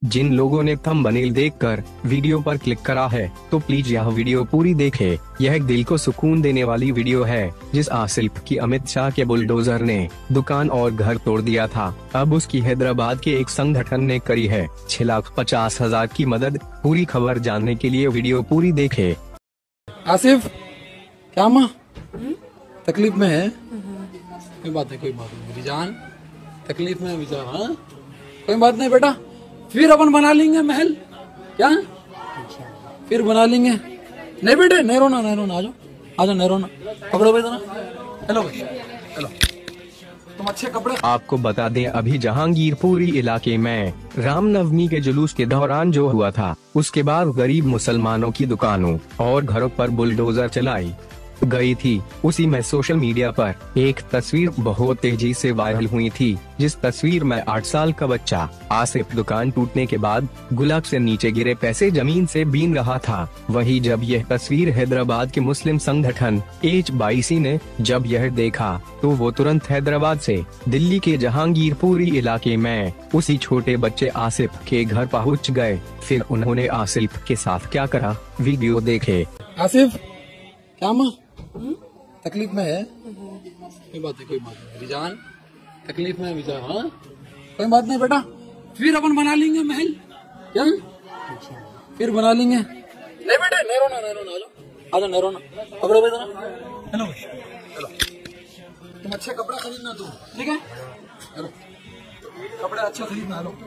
जिन लोगों ने थंबनेल देखकर वीडियो पर क्लिक करा है तो प्लीज यह वीडियो पूरी देखें। यह दिल को सुकून देने वाली वीडियो है जिस आसिफ की अमित शाह के बुलडोजर ने दुकान और घर तोड़ दिया था, अब उसकी हैदराबाद के एक संगठन ने करी है 6,50,000 की मदद। पूरी खबर जानने के लिए वीडियो पूरी देखें। आसिफ, क्या माँ तकलीफ में है? कोई बात नहीं मेरी जान, तकलीफ में विचार। हाँ कोई बात नहीं बेटा, फिर अपन बना लेंगे महल। क्या फिर बना लेंगे? नहीं बेटे, नहीं रोना आ जाओ नहीं रोना। पकड़ो भाई जरा, हेलो हेलो, तुम अच्छे कपड़े। आपको बता दें, अभी जहांगीरपुरी इलाके में रामनवमी के जुलूस के दौरान जो हुआ था, उसके बाद गरीब मुसलमानों की दुकानों और घरों पर बुलडोजर चलाई गई थी। उसी में सोशल मीडिया पर एक तस्वीर बहुत तेजी से वायरल हुई थी, जिस तस्वीर में 8 साल का बच्चा आसिफ दुकान टूटने के बाद गुलाब से नीचे गिरे पैसे जमीन से बीन रहा था। वहीं जब यह तस्वीर हैदराबाद के मुस्लिम संगठन H22 ने जब यह देखा तो वो तुरंत हैदराबाद से दिल्ली के जहांगीरपुरी इलाके में उसी छोटे बच्चे आसिफ के घर पहुंच गए। फिर उन्होंने आसिफ के साथ क्या करा, वीडियो देखे। आसिफ, क्या माँ तकलीफ में है? कोई बात नहीं मेरी जान, तकलीफ में विचार। हाँ कोई बात नहीं बेटा, फिर अपन बना लेंगे महल। क्या फिर बना लेंगे? नहीं बेटे, नहीं रोना आ जाओ नहीं रोना। पकड़ो भाई जरा, हेलो हेलो, तुम अच्छे कपड़े खरीदना, तुम ठीक है? हेलो, कपड़े अच्छे खरीदना। लो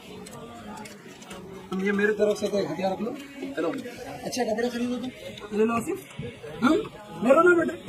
तुम ये मेरी तरफ से तो हथियार रख लो। हेलो, अच्छे कपड़े खरीदो तुम, ले लो आसिफ। हाँ नहीं रोना बेटा,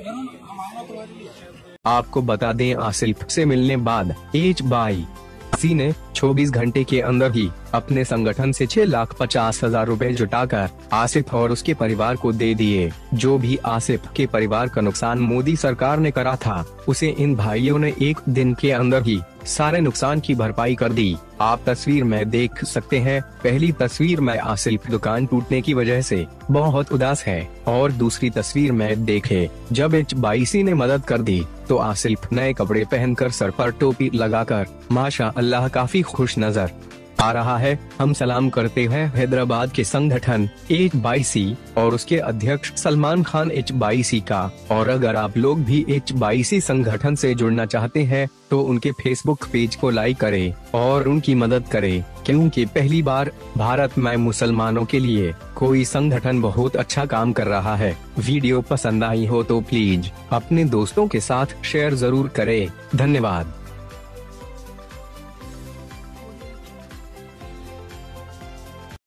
आपको बता दें, आसिफ से मिलने बाद H22 ने 24 घंटे के अंदर ही अपने संगठन से 6,50,000 रुपए जुटाकर आसिफ और उसके परिवार को दे दिए। जो भी आसिफ के परिवार का नुकसान मोदी सरकार ने करा था, उसे इन भाइयों ने एक दिन के अंदर ही सारे नुकसान की भरपाई कर दी। आप तस्वीर में देख सकते हैं। पहली तस्वीर में आसिफ दुकान टूटने की वजह से बहुत उदास है और दूसरी तस्वीर में देखे जब H22 ने मदद कर दी तो आसिफ नए कपड़े पहनकर सर पर टोपी लगाकर माशा अल्लाह काफी खुश नजर आ रहा है। हम सलाम करते हैं हैदराबाद के संगठन H22 और उसके अध्यक्ष सलमान खान H22 का। और अगर आप लोग भी H22 संगठन से जुड़ना चाहते हैं तो उनके फेसबुक पेज को लाइक करें और उनकी मदद करें, क्योंकि पहली बार भारत में मुसलमानों के लिए कोई संगठन बहुत अच्छा काम कर रहा है। वीडियो पसंद आई हो तो प्लीज अपने दोस्तों के साथ शेयर जरूर करें। धन्यवाद।